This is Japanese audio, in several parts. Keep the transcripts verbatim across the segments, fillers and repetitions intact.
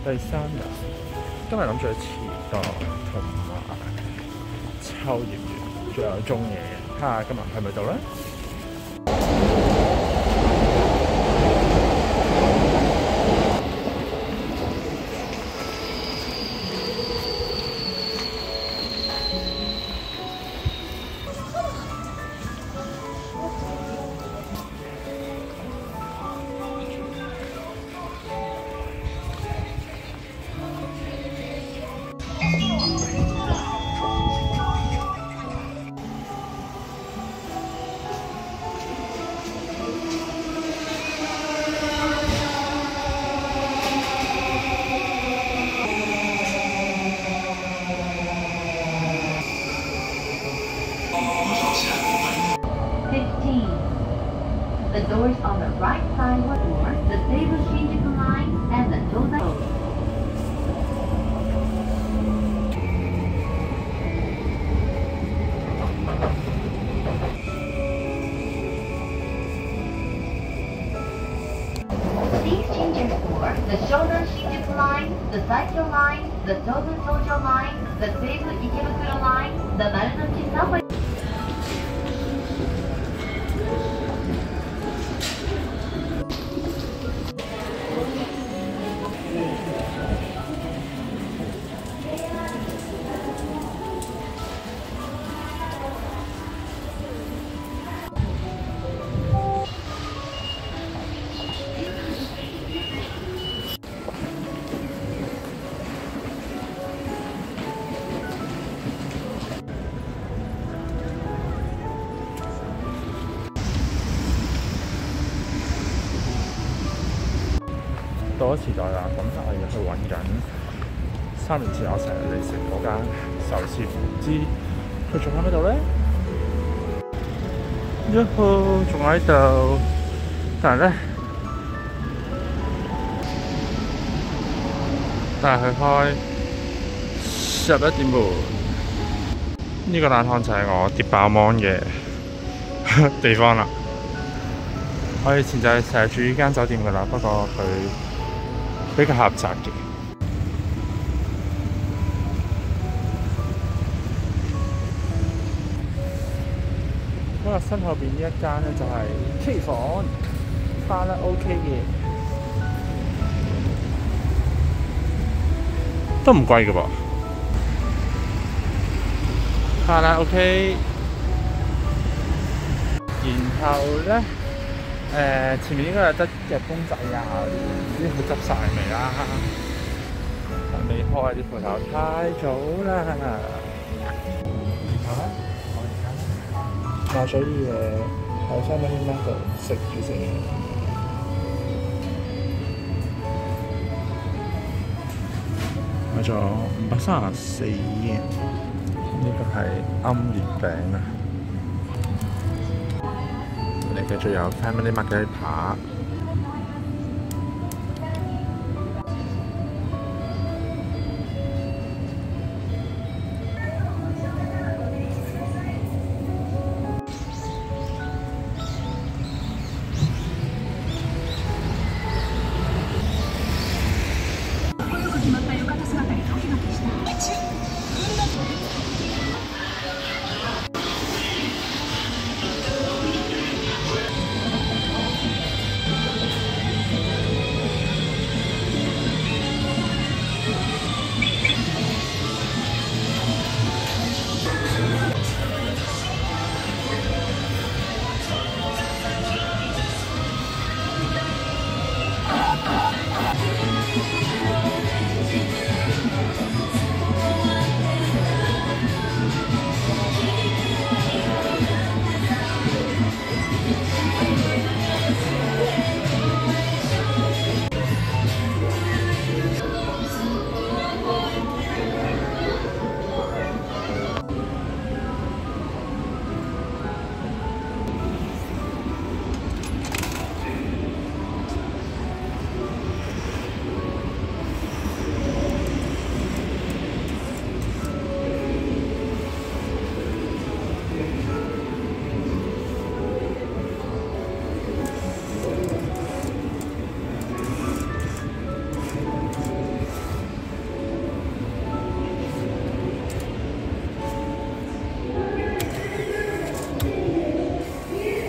第三日，今日諗住去池袋同埋秋葉原，仲有中野嘅，睇下今日去唔去到咧？ fifteen. The doors on the right side were door, the Seibu Shinjuku line, and the Tozai Road. These changes were the Shonan Shinjuku line, the Saikyo line, the Tobu Tojo line, the Seibu Ikebukuro line, the Marunouchi subway. 到咗池袋啦，咁我哋去揾緊三年前我成日嚟食嗰間壽司，唔知佢仲喺邊度咧？呀呼，仲喺度，但係咧，但係佢開十一點半。呢、這個冷湯就係我跌爆芒嘅地方啦。我以前就係成日住呢間酒店㗎啦，不過佢比較狹窄嘅。咁啊，身後邊呢一間咧就係 K 房，花得 OK 嘅，都唔貴嘅噃。花得 OK， 然後咧。誒、呃、前面應該有得隻公仔啊，唔知佢執晒未啦？未開啲鋪頭，太早啦。然後咧，我而家買咗啲嘢喺 Family Mart 度食住先。買咗五百三十四yen，呢個係奄月餅啊！繼續有 Family Mart 嘅扒，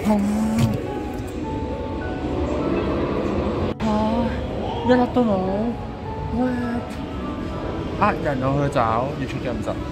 啊！一粒都冇 ，what？ 呃人我去找，要出幾咁滯？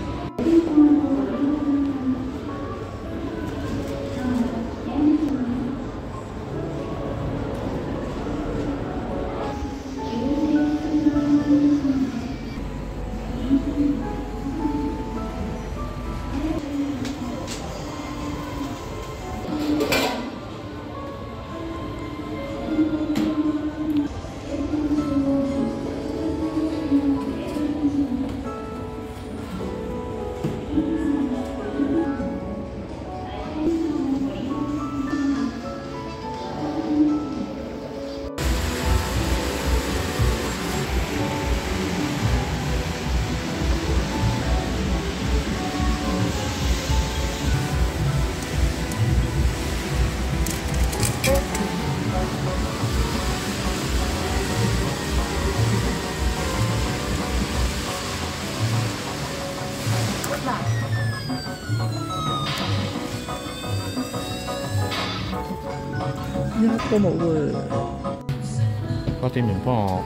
一粒都冇喎！個店員幫我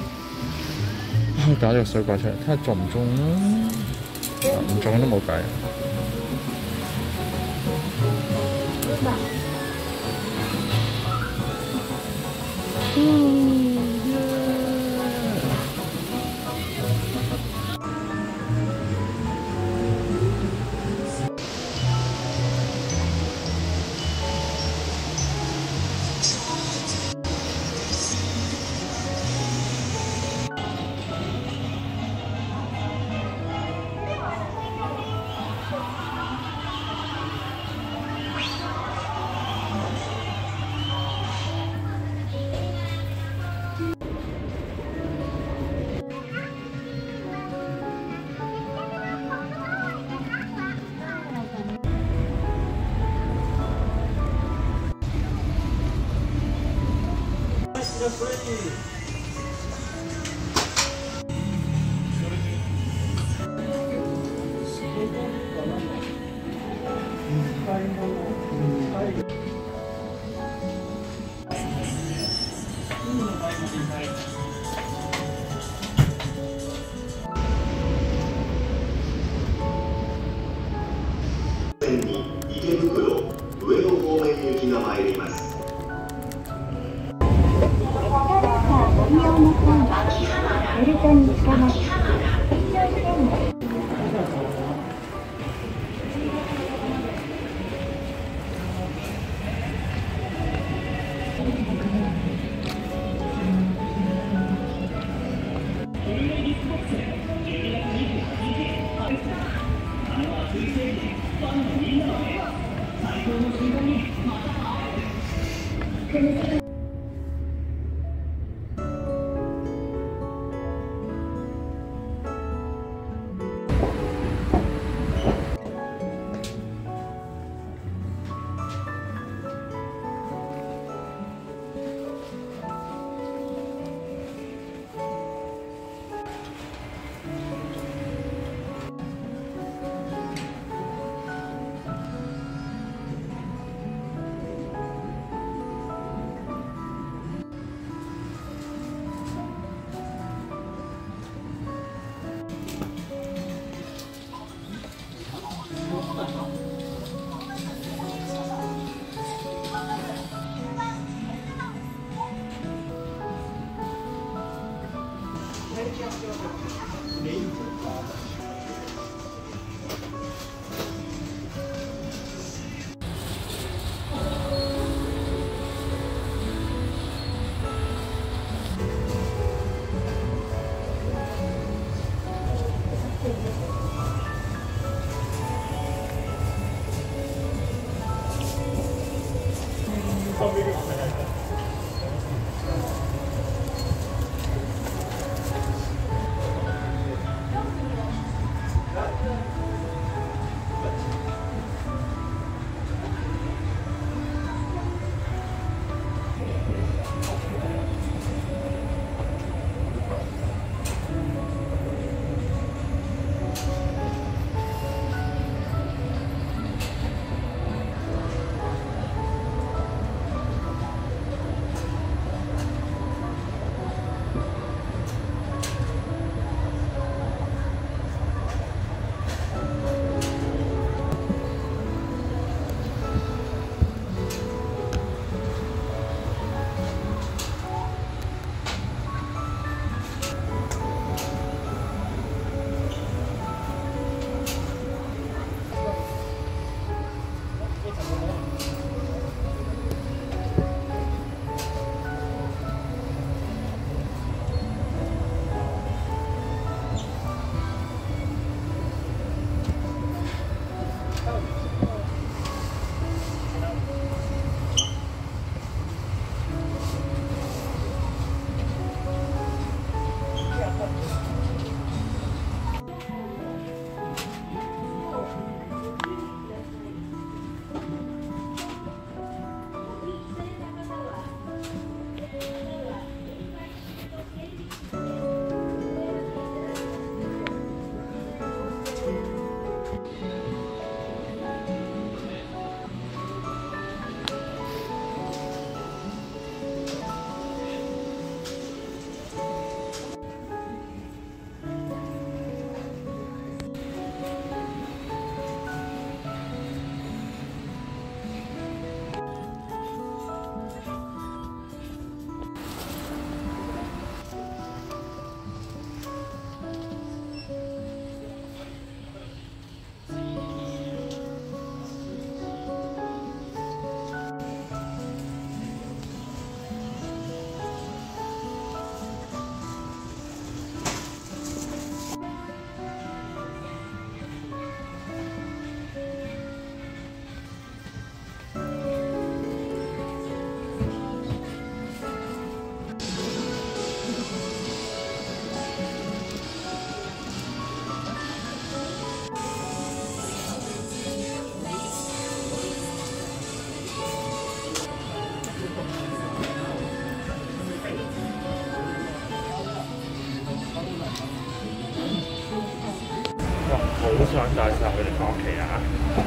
搞咗個水果出嚟，睇下中唔中啦。唔中都冇計。 池袋上野方面行きが参ります。ご利用の際はベルトにつかまって一応してね。 想帶晒佢哋翻屋企啊！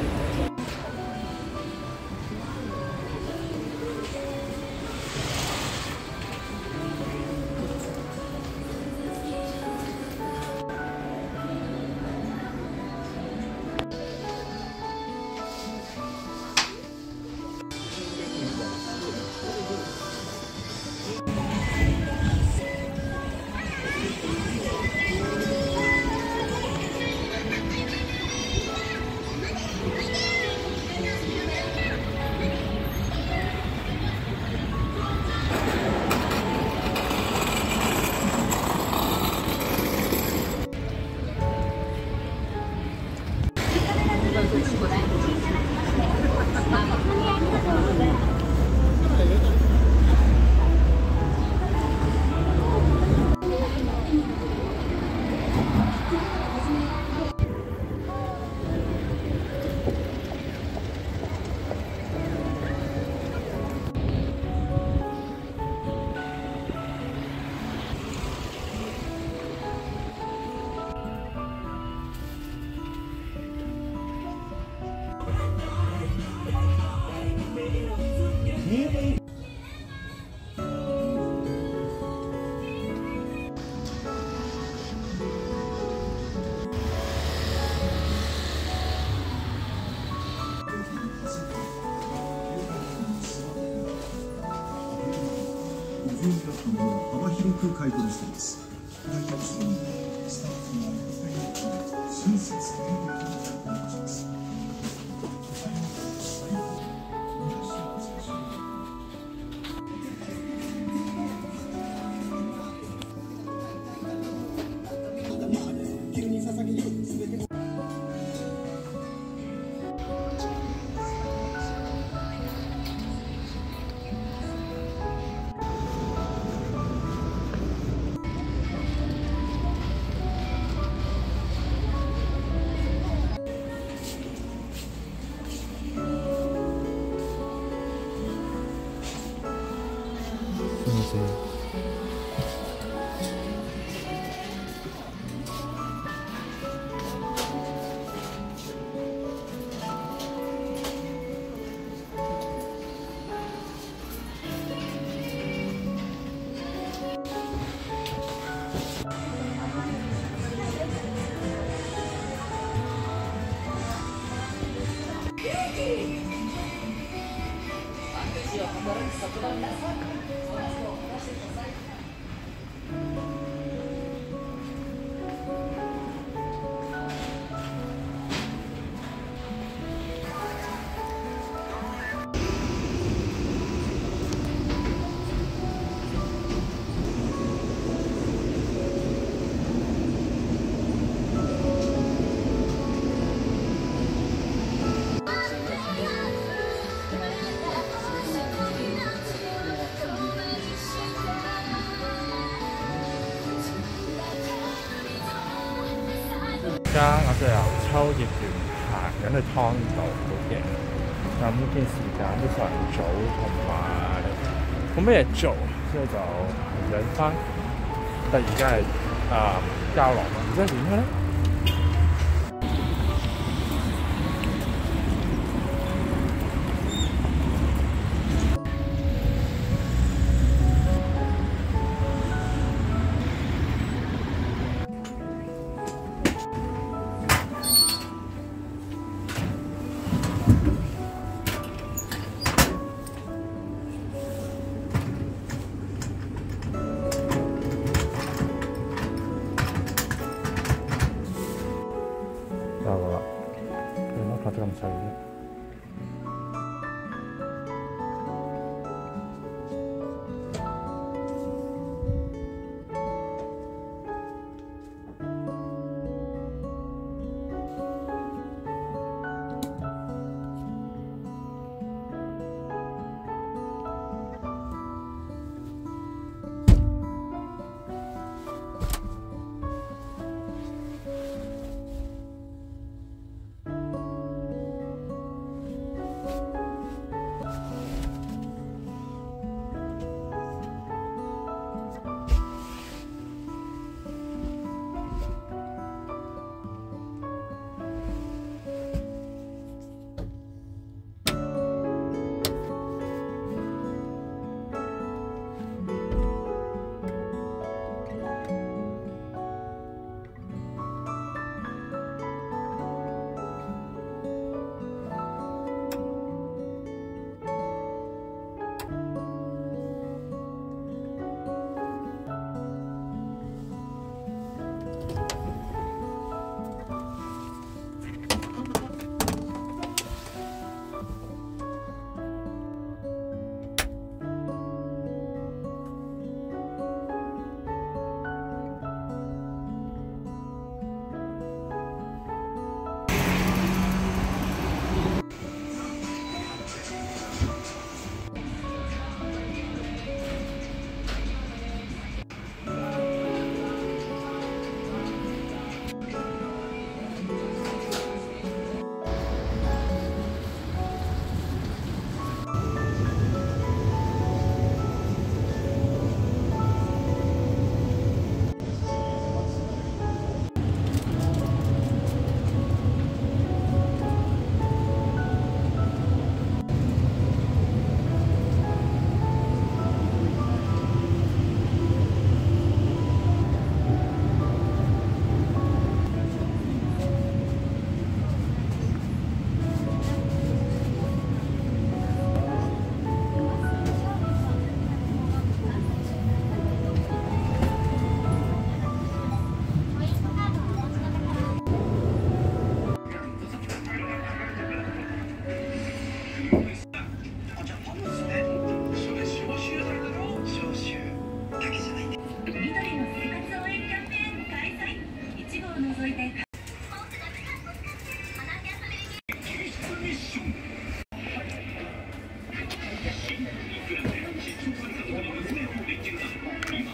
文化間を幅広く開拓しています。来場するのでスタッフが親切丁寧にお願いします。 而家我就由秋葉原行緊去湯島嘅，咁見時間都尚早，同埋冇咩嘢做，所以就行緊翻。但而家係啊膠囊，唔知點嘅咧。